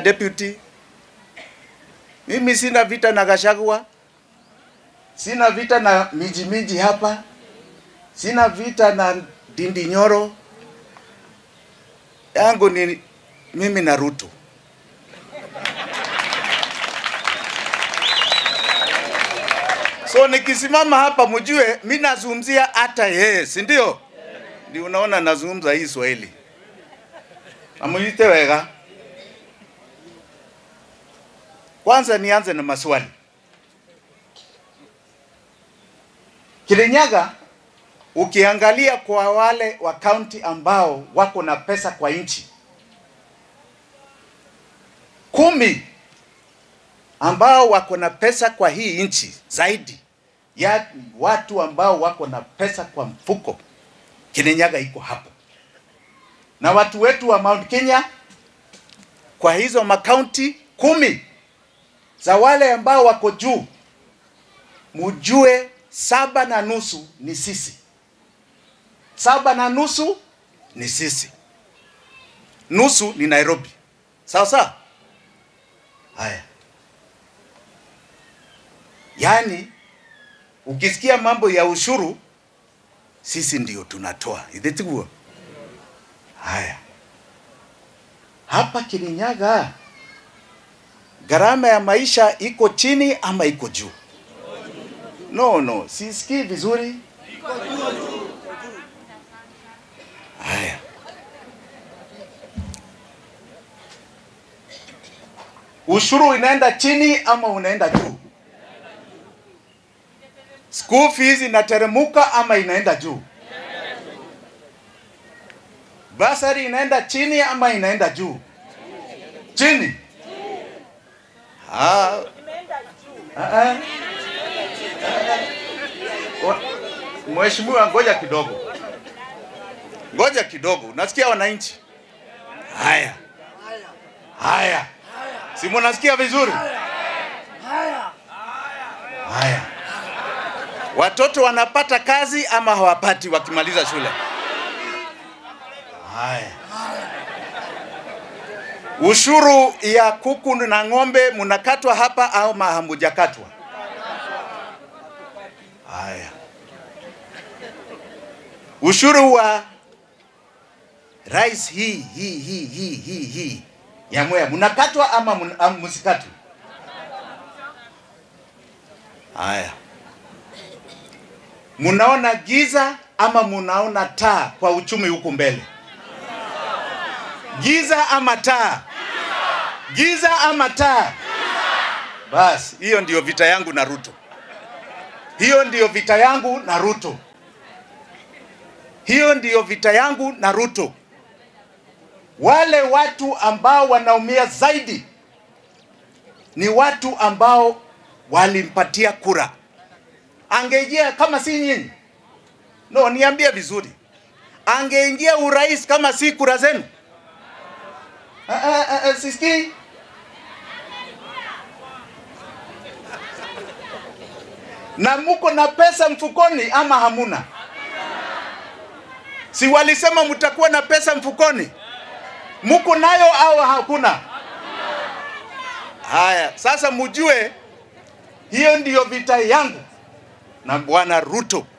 deputy. Mimi sina vita na Gachagua. Sina vita na miji hapa. Sina vita na Ndindi Nyoro. Yangu ni mimi na Ruto. So nikisimama hapa mjue mimi nazungumzia hata yeye, si ndio? Ndio unaona nazungumza hii Swahili. Amuite wega. Kwanza nianze na maswali. Kirinyaga ukiangalia kwa wale wa county ambao wako na pesa kwa nchi 10 ambao wako na pesa kwa hii nchi zaidi ya watu ambao wako na pesa kwa mfuko, Kirinyaga iko hapo. Na watu wetu wa Mount Kenya kwa hizo makaunti 10 za wale ambao wako juu, mujue 7.5 ni sisi. 7.5 ni sisi. Nusu ni Nairobi. Sawa sawa? Haya. Yani ukisikia mambo ya ushuru sisi ndio tunatoa. Idetiguo. Haya. Hapa Kirinyaga gharama ya maisha iko chini ama iko juu? No, sisikii vizuri. Iko juu. Haya. Ushuru inaenda chini ama unaenda juu? School fees inateremuka ama inaenda juu? Basari inaenda chini ama inaenda juu? Chini. Mheshimiwa, ngoja kidogo. Ngoja kidogo. Nasikia wananchi. Haya. Si mnasikia vizuri? Haya. Watoto wanapata kazi ama hawapati wakimaliza shule? Haya. Ushuru ya kuku na ng'ombe mnakatwa hapa au hamjakatwa? Haya. Ushuru wa rice hii ya Mwea mnakatwa ama msikatwe? Haya. Munaona giza ama munaona taa kwa uchumi huku mbele? Giza ama taa? Giza ama taa? Bas, hiyo ndio vita yangu na Ruto. Hiyo ndio vita yangu na Ruto. Hiyo ndio vita yangu na Ruto. Wale watu ambao wanaumia zaidi ni watu ambao walimpatia kura. Angeingia kama si nyinyi? No, niambie vizuri. Angeingia urais kama si kura zenu? Siski. Na muko na pesa mfukoni ama hamuna? Si walisema mtakuwa na pesa mfukoni? Muko nayo au hakuna? Haya, sasa mjue hiyo ndiyo vita yangu na Bwana Ruto.